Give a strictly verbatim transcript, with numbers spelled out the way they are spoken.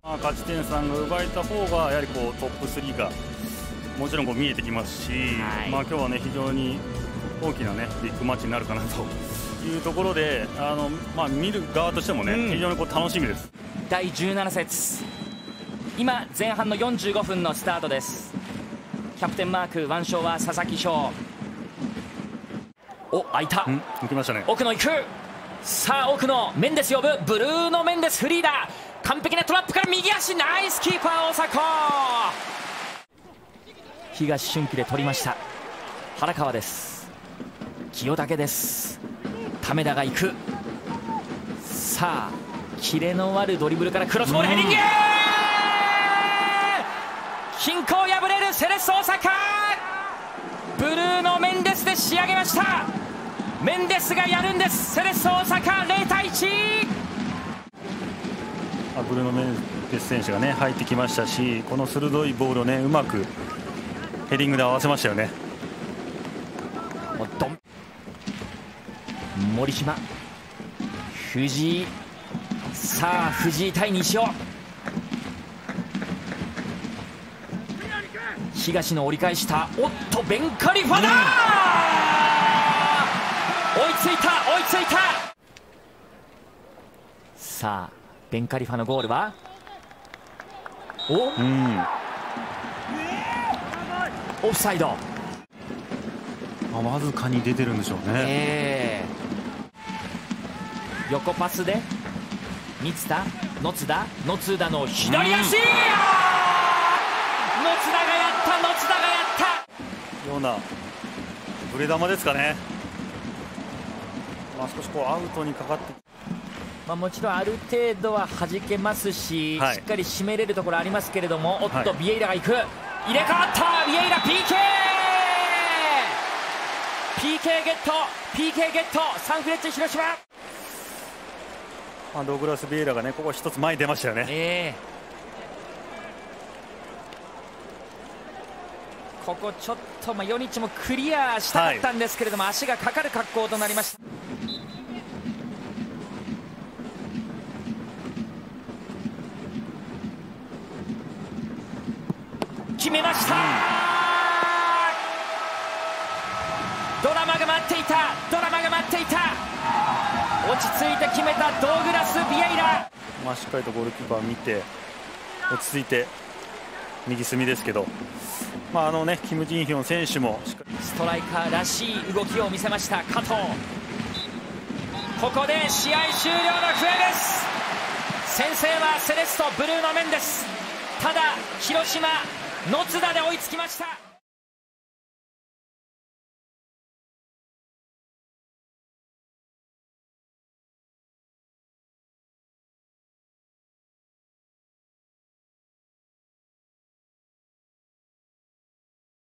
勝ち点さんが奪えた方がやはりこうトップスリーがもちろんこう見えてきますし、はい、まあ今日はね非常に大きなねビッグマッチになるかなというところで、あのまあ見る側としてもね、うん、非常にこう楽しみです。 だいじゅうなな節、今前半のよんじゅうごふんのスタートです。キャプテンマーク腕章は佐々木翔。お、開いた。 行きましたね。 奥野行く。さあ奥野、メンデス呼ぶ。ブルーノ・メンデスフリーだ。完璧なトラップから右足、ナイスキーパー大迫。東俊希で取りました。原川です。清武です。為田が行く。さあキレのあるドリブルからクロスボールヘディング、均衡破れるセレッソ大阪。ブルーノ・メンデスで仕上げました。メンデスがやるんです。セレッソ大阪ゼロたいいち。 ブルーノ・メンデス選手がね入ってきましたし、この鋭いボールをねうまくヘディングで合わせましたよね。 森島、藤井、さあ藤井対西尾。東の折り返した。おっとベンカリファだ、うん、追いついた追いついた。さあベンカリファのゴールはお、うん、オフサイド。 あ、わずかに出てるんでしょうね。 えー、横パスで三田、野津田、野津田の左足、うん、野津田がやった野津田がやったようなブレ球ですかね。まあ、少しこうアウトにかかって、 まあ、もちろんある程度は弾けますし、はい、しっかり締めれるところありますけれども、おっと、はい、ビエイラが行く。入れ替わったビエイラ ピーケーピーケー ゲット ピーケー ゲットサンフレッチェ広島。 まあ、ドグラス・ビエイラがねここ一つ前に出ましたよね。 えー、ここちょっと、まあ、ヨニッチもクリアしたかったんですけれども、はい、足がかかる格好となりました。決めました、うん、ドラマが待っていたドラマが待っていた。落ち着いて決めたドグラス・ビエイラ。 まあしっかりとゴールキーパーを見て落ち着いて右隅ですけど、まああのねキム・ジンヒョン選手もストライカーらしい動きを見せました加藤。ここで試合終了の笛です。先制はセレッソブルーノ・メンデス。ただ広島野津田で追いつきました。